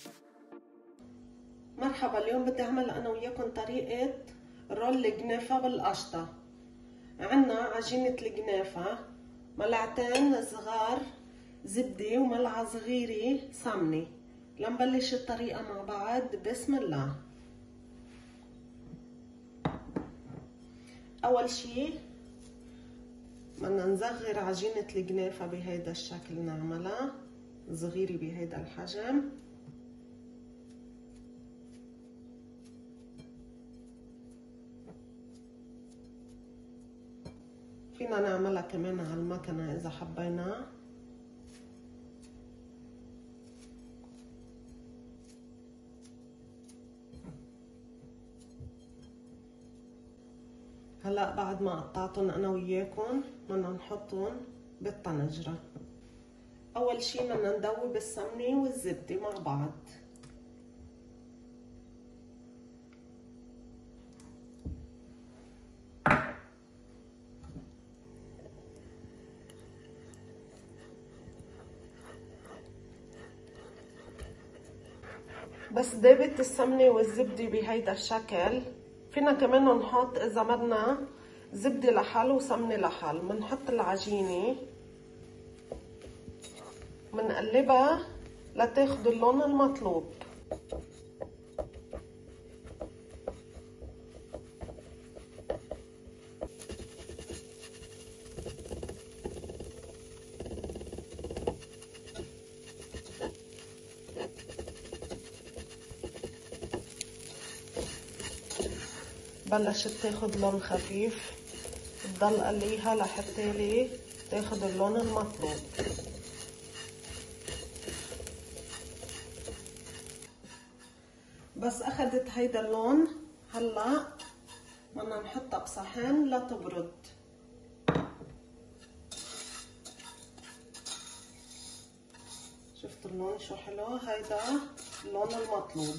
مرحبا، اليوم بدي اعمل انا وياكم طريقة رول الجنافة بالقشطة. عنا عجينة الجنافة، ملعقتين صغار زبدة وملعقة صغيرة سمنة. لنبلش الطريقة مع بعض. بسم الله. اول شي بدنا نصغر عجينة الجنافة بهيدا الشكل، نعملها صغيرة بهيدا الحجم. فينا نعملها كمان على المكنة إذا حبينا. هلا بعد ما قطعتهم أنا وياكم بدنا نحطهم بالطنجرة. أول شي بدنا ندوب السمنة والزبدة مع بعض. بس دابت السمنة والزبدة بهيدا الشكل، فينا كمان نحط إذا بدنا زبدة لحال وسمنة لحال. بنحط العجينة بنقلبها لتاخد اللون المطلوب. بلشت تاخد لون خفيف، بضل قليها لحتى تاخد اللون المطلوب. بس اخدت هيدا اللون، هلا بدنا نحطها بصحن لتبرد. شفتوا اللون شو حلو؟ هيدا اللون المطلوب.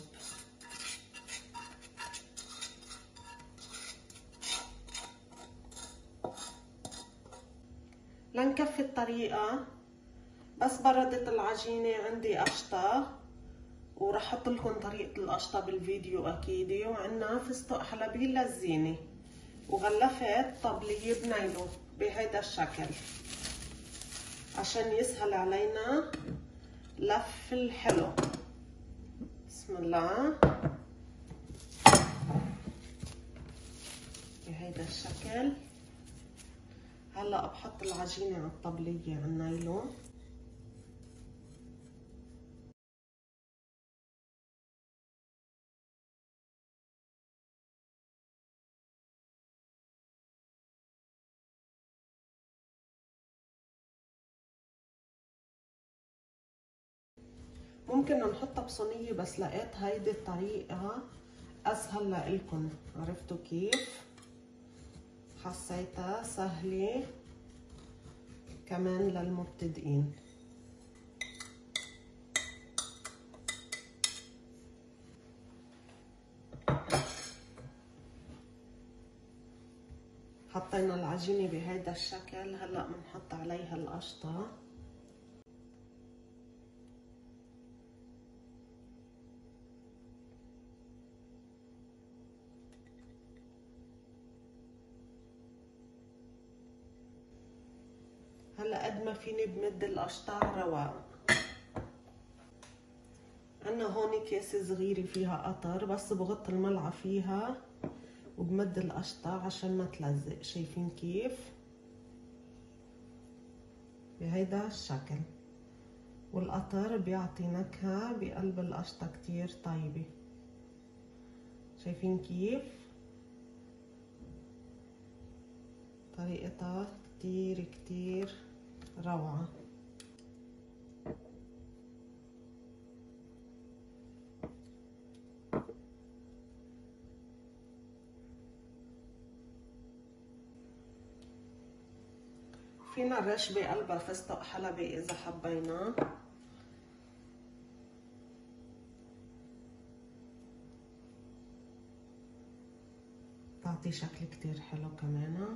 لنكفي الطريقة، بس بردت العجينة عندي قشطة، ورح احط لكم طريقة القشطة بالفيديو اكيد. وعنا فستق حلبي للزينة، وغلفت طبلية بنايلون بهيدا الشكل عشان يسهل علينا لف الحلو. بسم الله. بهيدا الشكل. هلا بحط العجينة على الطبلية على النايلون. ممكن نحطها بصينية، بس لقيت هيدي الطريقة اسهل لإلكن. عرفتوا كيف؟ حسيتها سهلة كمان للمبتدئين. حطينا العجينة بهيدا الشكل، هلا بنحط عليها القشطة. هلا قد ما فيني بمد القشطة على رواق. عنا هون كاسة صغيرة فيها قطر، بس بغط الملعقة فيها وبمد القشطة عشان ما تلزق. شايفين كيف؟ بهيدا الشكل. والقطر بيعطي نكهة بقلب القشطة كتير طيبة. شايفين كيف؟ طريقتها كتير كتير روعة. فينا نرش بقلبها فستق حلبي إذا حبينا. تعطي شكل كتير حلو كمان.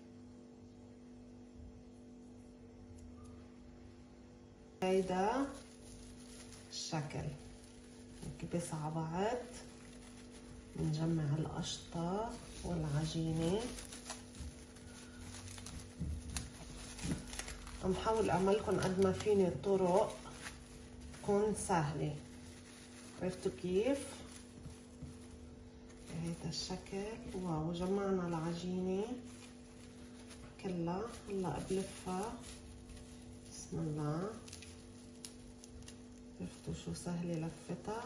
هيدا الشكل. نكبس على بعض، نجمع القشطة والعجينة. عم حاول اعملكن قد ما فيني طرق تكون سهلة. عرفتوا كيف؟ بهيدا الشكل. واو، جمعنا العجينة كلها. هلا بلفها. بسم الله. شفتوا شو سهلة لفتها؟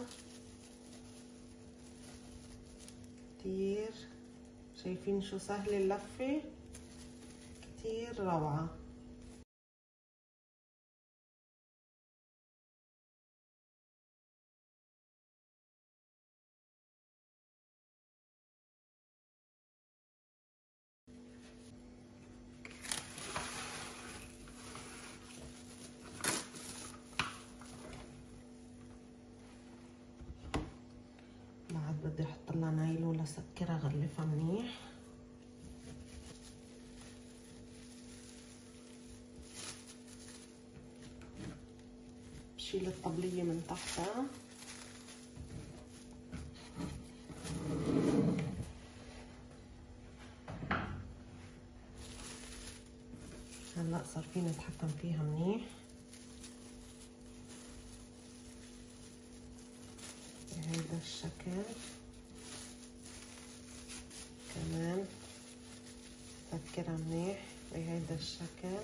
كتير. شايفين شو سهلة اللفة؟ كتير روعة. بعد بدي احط لها نايلون لسكرها، غلفها منيح. بشيل الطبلية من تحتها. هلا صار فينا نتحكم فيها منيح. بهيدا الشكل. كمان سكرها منيح بهيدا الشكل.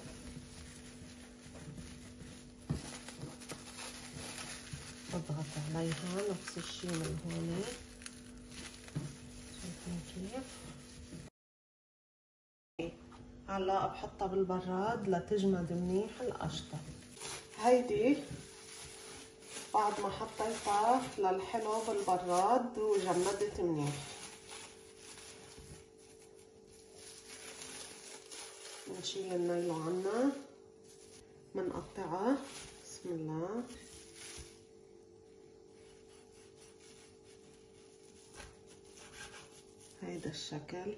بضغط عليها نفس الشي من هون. شايفين كيف؟ هلا بحطها بالبراد لتجمد منيح القشطة. هيدي بعد ما حطيتها للحلو بالبراد وجمدت منيح. بنشيل النايلون عنا، بنقطعها. بسم الله. هيدا الشكل.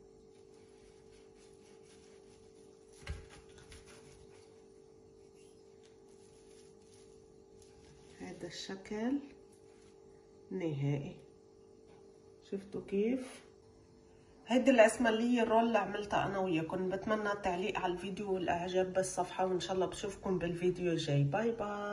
هيدا الشكل نهائي. شفتوا كيف؟ هيدي الاسمالية الرول اللي عملتها انا وياكم. بتمنى التعليق على الفيديو والاعجاب بالصفحة، وان شاء الله بشوفكم بالفيديو الجاي. باي باي.